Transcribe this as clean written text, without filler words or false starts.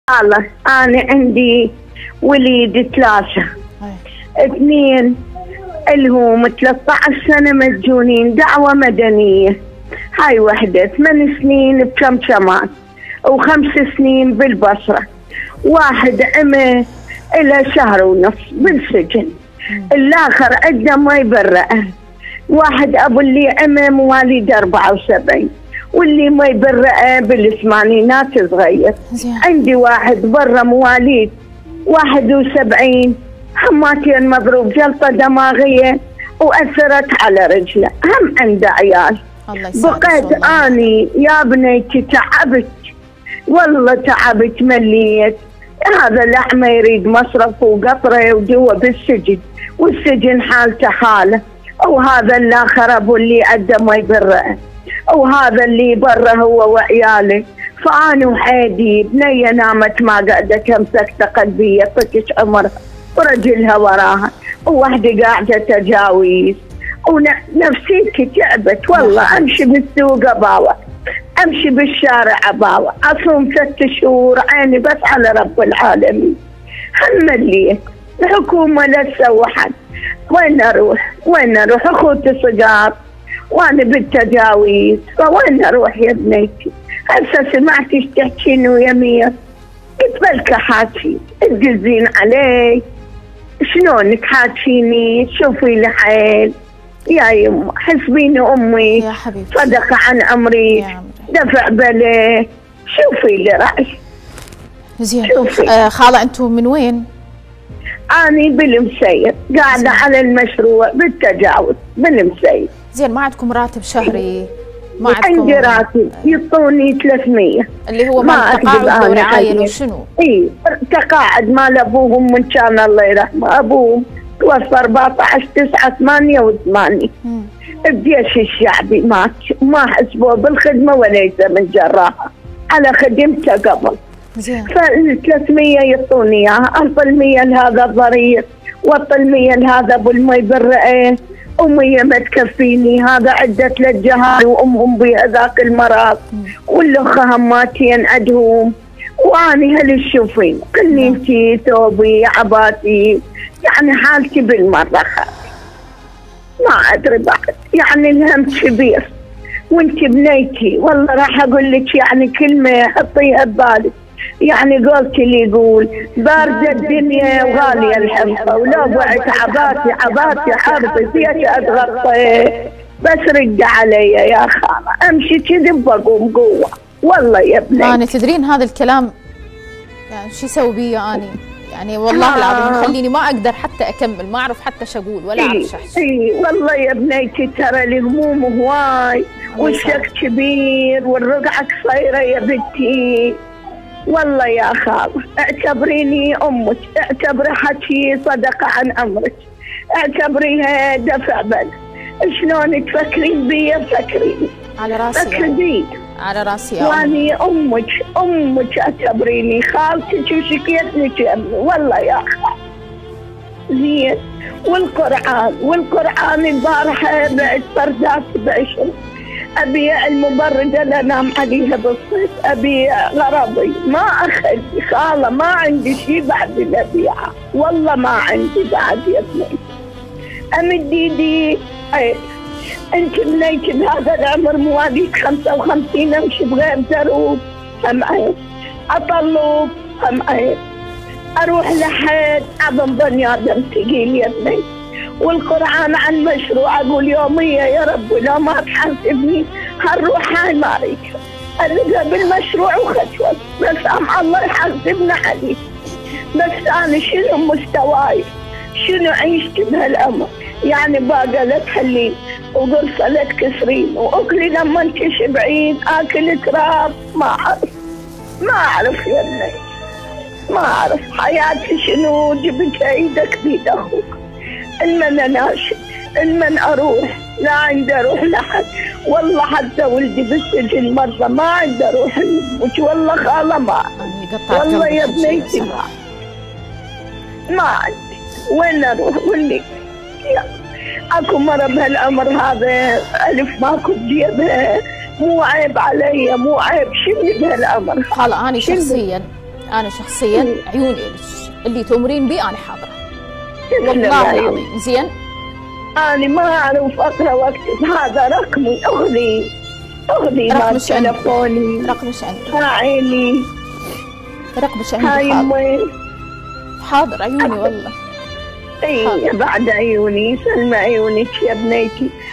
الله أنا عندي وليد 3 2 الهم 13 سنة مسجونين دعوة مدنية. هاي وحدة 8 سنين بكمشمات و5 سنين بالبصرة. واحد عمى إلى 1.5 شهر بالسجن. الآخر عنده ما يبرئه. واحد أبو اللي عمى مواليد 74 واللي ما يبرئه بالثمانينات صغير. عندي واحد برا مواليد 71 حماتين مضروب جلطة دماغية وأثرت على رجله، هم عنده عيال. بقيت أني يا بنيتي تعبت، والله تعبت مليت. هذا الأعمى يريد مصرف وقطرة وجوا بالسجن، والسجن حالته حاله. وهذا الآخر أبو اللي عنده ما يبرئه، وهذا اللي برا هو وعياله. فأنا وحيدي بنية نامت ما قاعدة كم سكتة قلبية طكش عمرها ورجلها وراها، ووحدة قاعدة تجاويز، ونفسيتي تعبت والله. أمشي بالسوق أباوة، أمشي بالشارع أباوة، أصوم 6 شهور عيني بس على رب العالمين. هم اللي الحكومة لا تسوي حد. وين أروح؟ وين أروح؟ أخوتي صغار وأنا بالتجاويز، فوين أروح يا بنيتي؟ هسه سمعت ايش تحكين ويا مير، قلت بلك حاكي تقزين علي. شلونك حاكيني؟ شوفي لي حيل يا يمه، حسبيني امي يا حبيبتي، صدق عن عمري دفع بلي. شوفي لي رأي. زين خالة انتم من وين؟ اني بالمسير قاعده على المشروع بالتجاوز بالمسير. زين ما عندكم راتب شهري؟ ما عندي راتب يعطوني 300 اللي هو مال تقاعد ورعاية وشنو؟ اي تقاعد مال ابوهم من كان الله يرحمه، ابوهم توفى 14/9/88 الجيش الشعبي مات، ما حسبوه بالخدمه وليس من جراها على خدمته قبل. زين فال 300 يعطوني اياها، اعطي 100 لهذا الضرير واعطي 100 لهذا ابو المي بالرئه، أمي ما تكفيني. هذا عدت للجهال وأمهم بهذاك المرض، والأخ هماتين عندهم، وأني هل تشوفين قنيتي ثوبي عباتي، يعني حالتي بالمرة ما أدري بعد. يعني الهم كبير. وأنت بنيتي والله راح أقول لك يعني كلمة حطيها ببالك. يعني قلتي لي يقول باردة الدنيا وغالية الحنطة، ولو بعت عباتي حربي فيش أتغطي، بس رد علي يا خالة. أمشي كذي بقوم قوة والله يا ابني. أنا تدرين هذا الكلام يعني شو اسوي بيه أنا؟ يعني والله العظيم يخليني ما أقدر حتى أكمل، ما أعرف حتى شو أقول ولا أعرف شو أحكي. إي والله يا بنيتي ترى الهموم هواي والشك كبير والرقعة قصيرة يا بنتي. والله يا خالة اعتبريني امك، اعتبري حكي صدقة عن عمرك، اعتبريها دفع بل. شلون تفكرين بي فكريني على راسي فكري على راسي واني امك اعتبريني خالتك وشكيتني امي والله يا خالة. زين والقرآن البارحة بعد فردات ب20 أبيع المبردة لأنام عليها بالصيف، أبيع غرضي ما أخلي خالة، ما عندي شيء بعد الأبيعة والله ما عندي بعد يا بنيتي. أمد إيدي عيب. أنت بنيتي بهذا العمر مواليد 55 أمشي بغير دروب هم عيب، أطلب هم عيب، أروح لحد أظن بني آدم ثقيل يا بنيتي. والقرآن عن مشروع أقول يومية يا رب لو ما تحاسبني هنروح هاي ماريك ألقى بالمشروع وخشوة، بس الله يحاسبنا عليه. بس أنا شنو مستواي؟ شنو عيشت بهالأمر؟ يعني باقة لا تحلين وقرصة لا تكسرين وأكلي لما انت شبعين آكل تراب. ما أعرف يا بني، ما أعرف حياتي شنو. جبت ايدك بيد أخوك. المن اناشد، المن اروح، لا عندي اروح لحد. والله حتى ولدي بالسجن مرة ما عندي اروح الموت والله خالة ما والله يا بنيتي ما عندي وين اروح. واللي اكو مرة بهالعمر هذا الف ماكو بجيبها، مو عيب علي، مو عيب. شنو بهالعمر خالة أنا شخصيا انا شخصيا عيوني لك اللي تؤمرين بي انا حاضره والله العظيم. زين انا ما اعرف اقرا واكتب، هذا رقمي، اخذي رقمش تلفوني، رقمش عندي، عيني رقمش عندي. هاي امي حاضر عيوني والله. اي بعد عيوني، سلمى عيونك يا بنيتي.